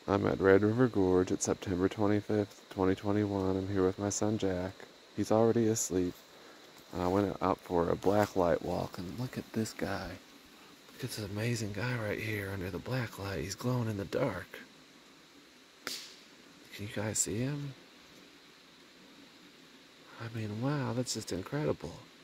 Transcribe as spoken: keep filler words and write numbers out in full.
I'm at Red River Gorge. It's September twenty-fifth, twenty twenty-one. I'm here with my son Jack. He's already asleep. I went out for a black light walk, and look at this guy. Look at this amazing guy right here under the black light. He's glowing in the dark. Can you guys see him? I mean, wow, that's just incredible.